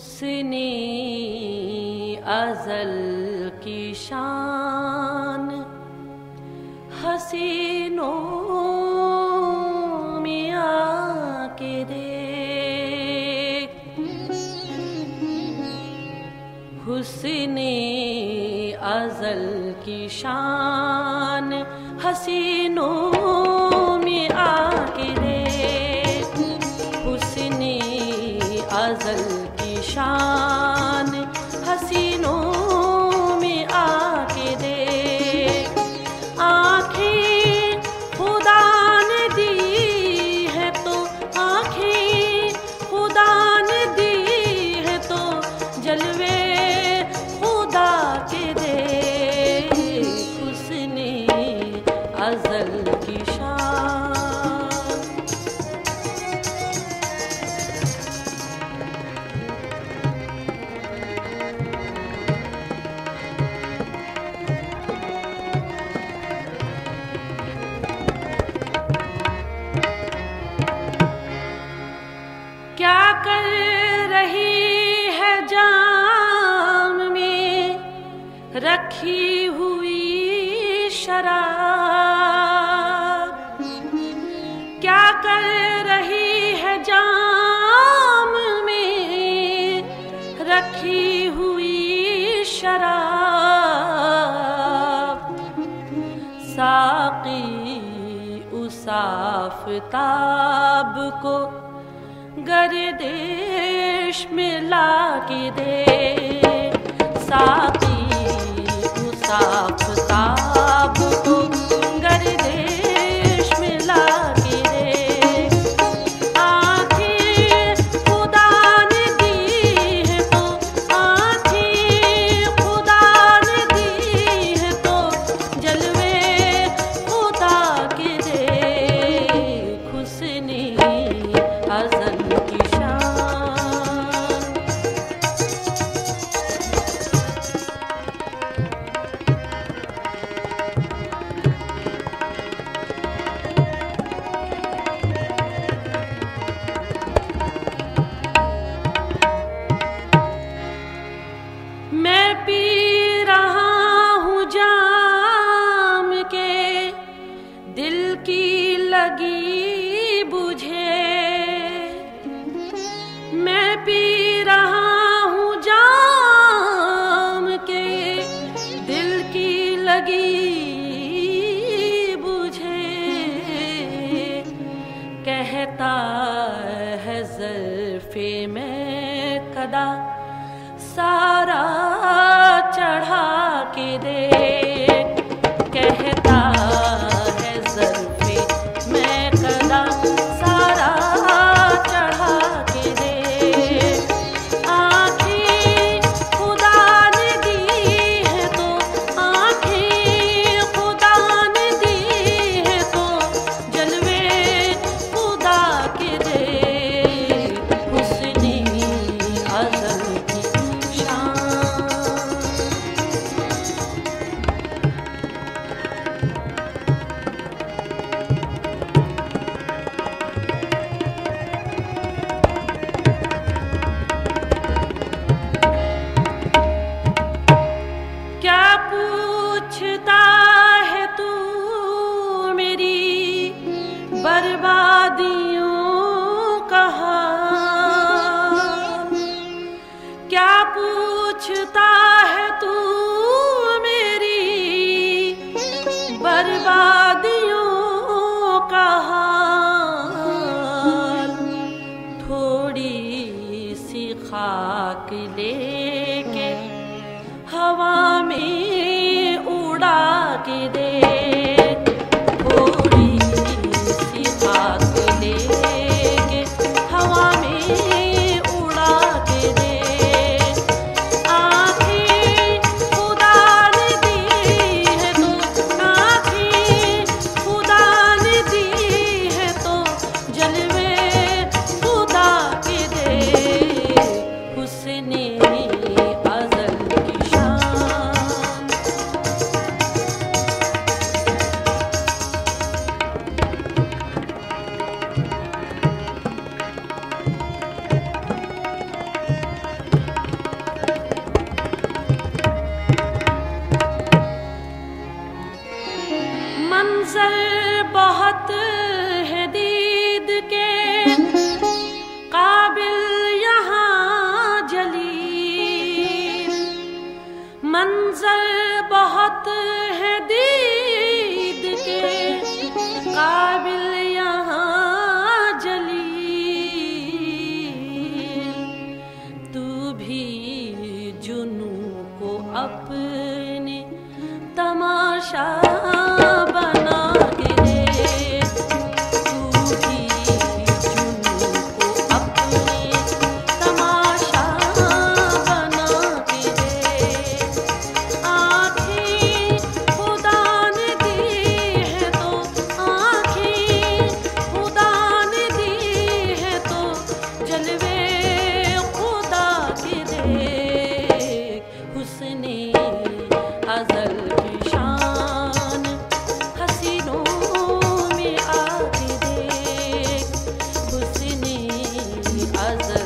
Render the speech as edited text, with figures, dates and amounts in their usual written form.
हुस्ने अज़ल की शान हसीनों में आके देख। हुस्ने अज़ल की शान हसीनों में आके देख। हुस्ने अज़ल की शान हसीनों में आके देख। आँखें खुदा ने दी है तो आँखें खुदा ने दी है तो जलवे खुदा के देख। हुस्ने अज़ल की शान। क्या कर रही है जाम में रखी हुई शराब। क्या कर रही है जाम में रखी हुई शराब। साक़ी उस आफ़ताब को गर्दिश में लाके दे। साक़ी उस आफ़ताब को गर्दिश में लाके दे। आँखें खुदा ने दी है तो आँखें खुदा ने दी है तो जलवे खुदा के दे। हुस्ने अज़ल की शान। मैं पी रहा हूँ जाम के दिल की लगी बुझे। मैं पी रहा हूँ जाम के दिल की लगी बुझे। कहता है ज़र्फ़े में कदा सारा चढ़ा के दे। कहता है ज़र्फ़े में कदा सारा चढ़ा के दे। आँखें खुदा ने दी है तो आँखें खुदा ने दी है तो जलवे खुदा के दे। हुस्ने अज़ल की शान। क्या पूछता है तू मेरी बर्बादियों का हाल। क्या पूछता है तू मेरी बर्बादियों का हाल। थोड़ी सी खाक लेके हवा में उड़ा के दे। थोड़ी सी खाक लेके हवा में उड़ा के दे। आँखें खुदा ने दी है तो आँखें खुदा ने दी है तो जलवे खुदा के दे। हुस्ने हुस्ने अज़ल की शान, हसीनों में आके देख हुस्ने अज़ल